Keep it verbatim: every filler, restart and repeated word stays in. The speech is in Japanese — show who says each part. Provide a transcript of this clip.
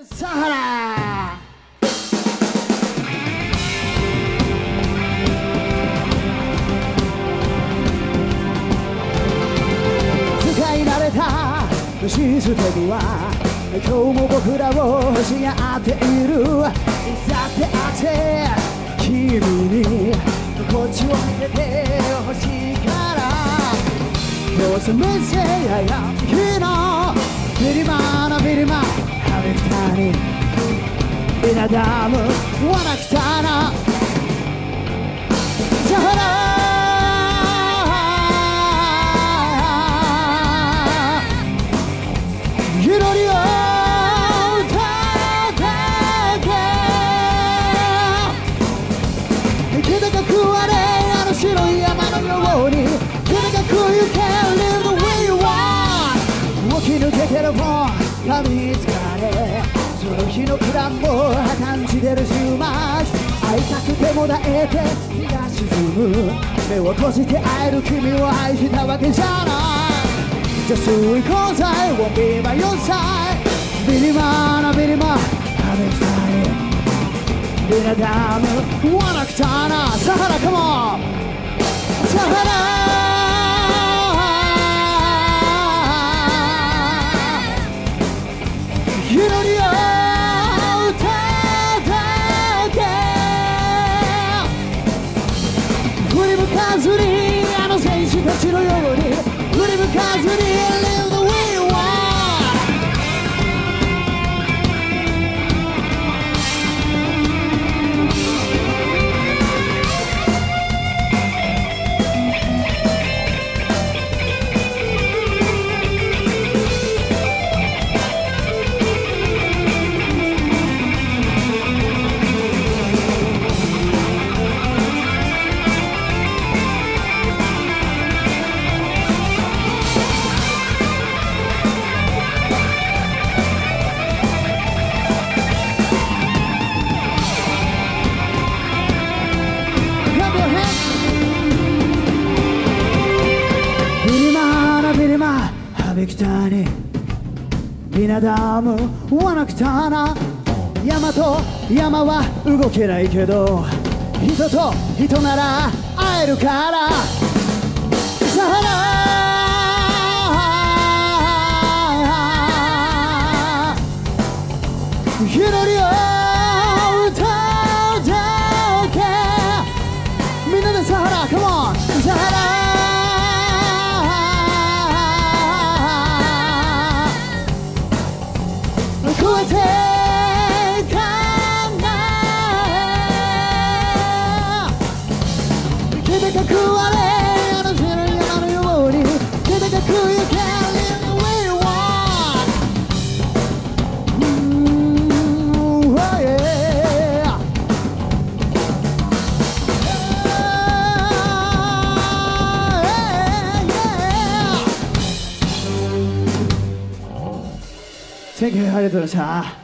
Speaker 1: サハラ使い慣れたシステムは今日も僕らを欲しがっている。いざってあって君にこっちを見てて欲しいから。どうせメッセージや君のビリマのビリマハメクタにビナダムワナクタナサハラ祈りを歌ってけ気高くあれあの白い山のように気高く You can live the way you want 起き抜けてるもんが見つかれその日のプランも感じてる週末会いたくてもだえて日が沈む目を閉じて会える君を愛したわけじゃないJust because I won't be by your side ビリマーナビリマー食べたいビナダムワナクタナサハラカモンサハラ祈りを歌って振り向かずにあの戦士たちのように振り向かずに Live the way you want ビクターにビナダムワナクタナ山と山は動けないけど人と人なら会えるからサハラ祈りを歌うだけみんなでサハラ Come on サハラ超えてかない気高くあれあの白い山のように気高く You can live the way you want うん、oh yeah Thank you ありがとうございました。